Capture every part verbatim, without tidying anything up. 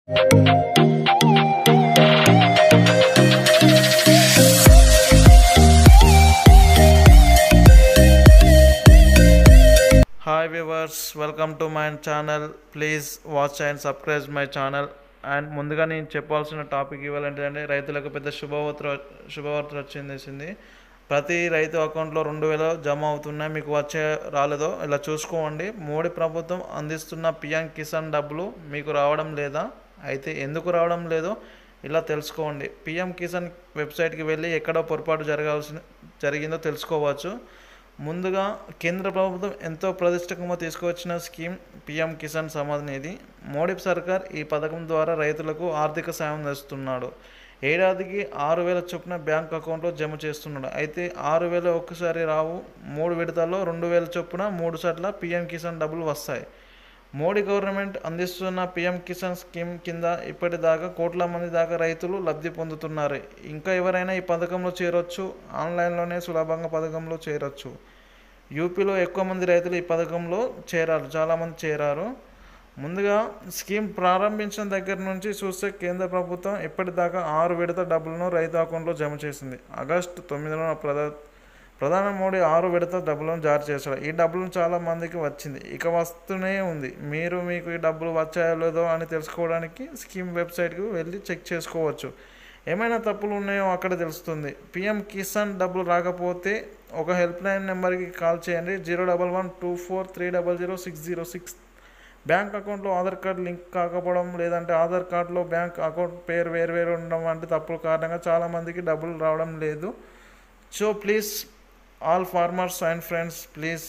Hi viewers, welcome to my channel. Please watch and subscribe my channel. And ముందుగా నేను చెప్పాల్సిన topic ఇవ్వాలంటే రైతులకు పెద్ద శుభవార్త శుభవార్త వచ్చింది. ప్రతి రైతు అకౌంట్లో రెండు వేల జమ అవుతున్నాయి. మీకు వచ్చే రాలేదో ఇలా చూసుకోండి. మోడీ ప్రభుత్వం అందిస్తున్న పిఎం కిసాన్ డబ్బులు మీకు రావడం లేదా? అయితే ఎందుకు రావడం లేదో ఇలా తెలుసుకోండి. పిఎం కిసాన్ వెబ్సైట్కి వెళ్ళి ఎక్కడో పొరపాటు జరగాల్సిన జరిగిందో తెలుసుకోవచ్చు. ముందుగా కేంద్ర ప్రభుత్వం ఎంతో ప్రతిష్టంగా తీసుకువచ్చిన స్కీమ్ పిఎం కిసాన్ సమ్మాన్ నిధి. మోడీ సర్కార్ ఈ పథకం ద్వారా రైతులకు ఆర్థిక సాయం చేస్తున్నాడు. ఏడాదికి ఆరు వేల చొప్పున బ్యాంక్ అకౌంట్లో జమ చేస్తున్నాడు. అయితే ఆరు వేలు ఒక్కసారి రావు. మూడు విడతల్లో రెండు వేల చొప్పున మూడు సార్ల పిఎం కిసాన్ డబ్బులు వస్తాయి. మోడీ గవర్నమెంట్ అందిస్తున్న పిఎం కిసాన్ స్కీమ్ కింద ఇప్పటిదాకా కోట్ల మంది దాకా రైతులు లబ్ధి పొందుతున్నారు. ఇంకా ఎవరైనా ఈ పథకంలో చేరొచ్చు. ఆన్లైన్లోనే సులభంగా పథకంలో చేరొచ్చు. యూపీలో ఎక్కువ మంది రైతులు ఈ పథకంలో చేరారు. చాలామంది చేరారు. ముందుగా స్కీమ్ ప్రారంభించిన దగ్గర నుంచి చూస్తే కేంద్ర ప్రభుత్వం ఇప్పటిదాకా ఆరు విడత డబ్బులను రైతు అకౌంట్లో జమ చేసింది. ఆగస్టు తొమ్మిదిన ప్రధా ప్రధాని మోడీ ఆరు విడత డబ్బులను జారీ చేశాడు. ఈ డబ్బులను చాలా మందికి వచ్చింది, ఇక వస్తూనే ఉంది. మీరు మీకు ఈ డబ్బులు వచ్చాయో లేదో అని తెలుసుకోవడానికి స్కీమ్ వెబ్సైట్కి వెళ్ళి చెక్ చేసుకోవచ్చు. ఏమైనా తప్పులు ఉన్నాయో అక్కడ తెలుస్తుంది. పిఎం కిసాన్ డబ్బులు రాకపోతే ఒక హెల్ప్ లైన్ నెంబర్కి కాల్ చేయండి. Zero double one two four three double zero six zero six. Bank అకౌంట్లో ఆధార్ కార్డు లింక్ కాకపోవడం, లేదంటే ఆధార్ కార్డులో బ్యాంక్ అకౌంట్ పేరు వేరు వేరు ఉండడం వంటి తప్పుల కారణంగా చాలామందికి డబ్బులు రావడం లేదు. So please all farmers and friends, please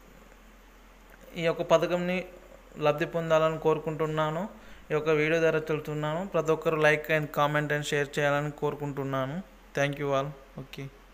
ఈ యొక్క పథకంని లబ్ధి పొందాలని కోరుకుంటున్నాను. ఈ యొక్క వీడియో ద్వారా తెలుపుతున్నాను. ప్రతి ఒక్కరు like and comment and share చేయాలని కోరుకుంటున్నాను. Thank you all. ఓకే.